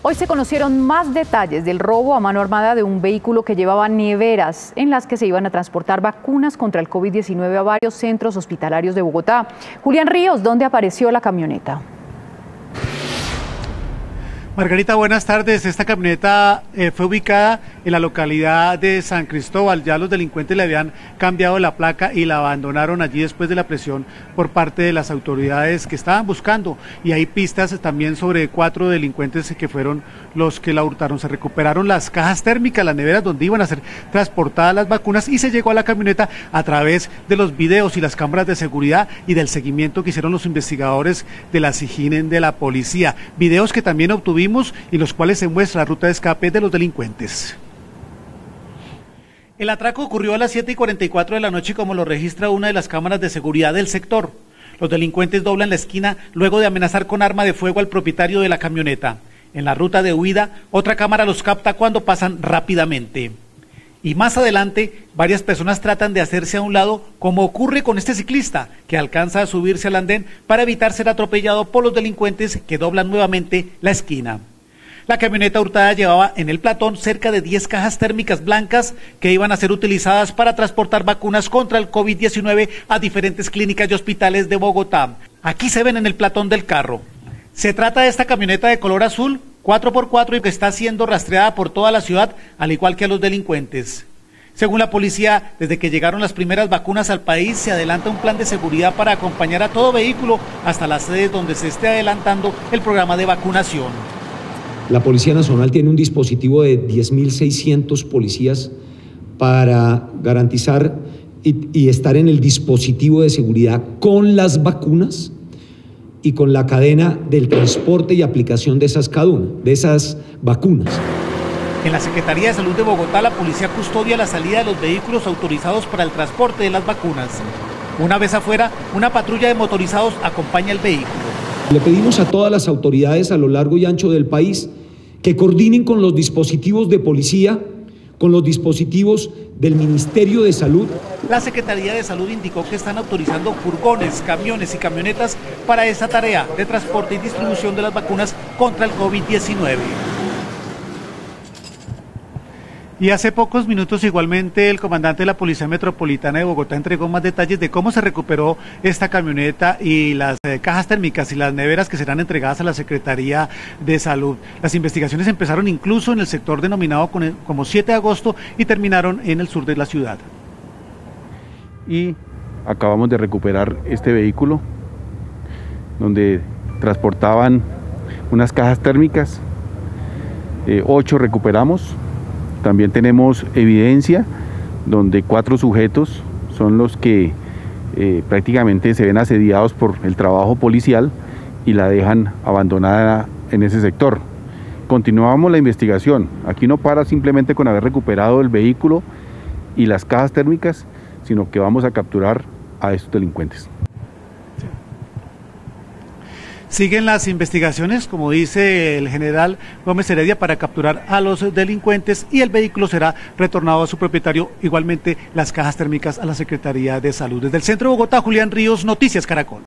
Hoy se conocieron más detalles del robo a mano armada de un vehículo que llevaba neveras en las que se iban a transportar vacunas contra el COVID-19 a varios centros hospitalarios de Bogotá. Julián Ríos, ¿dónde apareció la camioneta? Margarita, buenas tardes. Esta camioneta fue ubicada en la localidad de San Cristóbal. Ya los delincuentes le habían cambiado la placa y la abandonaron allí después de la presión por parte de las autoridades que estaban buscando. Y hay pistas también sobre 4 delincuentes que fueron los que la hurtaron. Se recuperaron las cajas térmicas, las neveras donde iban a ser transportadas las vacunas, y se llegó a la camioneta a través de los videos y las cámaras de seguridad y del seguimiento que hicieron los investigadores de la SIJIN de la policía. Videos que también obtuvimos y los cuales se muestra la ruta de escape de los delincuentes. El atraco ocurrió a las 7:44 de la noche, como lo registra una de las cámaras de seguridad del sector. Los delincuentes doblan la esquina luego de amenazar con arma de fuego al propietario de la camioneta. En la ruta de huida, otra cámara los capta cuando pasan rápidamente. Y más adelante, varias personas tratan de hacerse a un lado, como ocurre con este ciclista, que alcanza a subirse al andén para evitar ser atropellado por los delincuentes que doblan nuevamente la esquina. La camioneta hurtada llevaba en el platón cerca de 10 cajas térmicas blancas que iban a ser utilizadas para transportar vacunas contra el COVID-19 a diferentes clínicas y hospitales de Bogotá. Aquí se ven en el platón del carro. Se trata de esta camioneta de color azul 4x4 y que está siendo rastreada por toda la ciudad, al igual que a los delincuentes. Según la policía, desde que llegaron las primeras vacunas al país, se adelanta un plan de seguridad para acompañar a todo vehículo hasta las sedes donde se esté adelantando el programa de vacunación. La Policía Nacional tiene un dispositivo de 10.600 policías para garantizar y estar en el dispositivo de seguridad con las vacunas y con la cadena del transporte y aplicación de esas vacunas. En la Secretaría de Salud de Bogotá, la policía custodia la salida de los vehículos autorizados para el transporte de las vacunas. Una vez afuera, una patrulla de motorizados acompaña el vehículo. Le pedimos a todas las autoridades a lo largo y ancho del país que coordinen con los dispositivos de policía, con los dispositivos del Ministerio de Salud. La Secretaría de Salud indicó que están autorizando furgones, camiones y camionetas para esa tarea de transporte y distribución de las vacunas contra el COVID-19. Y hace pocos minutos igualmente el comandante de la Policía Metropolitana de Bogotá entregó más detalles de cómo se recuperó esta camioneta y las cajas térmicas y las neveras que serán entregadas a la Secretaría de Salud. Las investigaciones empezaron incluso en el sector denominado como 7 de agosto y terminaron en el sur de la ciudad. Y acabamos de recuperar este vehículo donde transportaban unas cajas térmicas, 8 recuperamos. También tenemos evidencia donde 4 sujetos son los que prácticamente se ven asediados por el trabajo policial y la dejan abandonada en ese sector. Continuamos la investigación. Aquí no para simplemente con haber recuperado el vehículo y las cajas térmicas, sino que vamos a capturar a estos delincuentes. Siguen las investigaciones, como dice el general Gómez Heredia, para capturar a los delincuentes, y el vehículo será retornado a su propietario, igualmente las cajas térmicas a la Secretaría de Salud. Desde el centro de Bogotá, Julián Ríos, Noticias Caracol.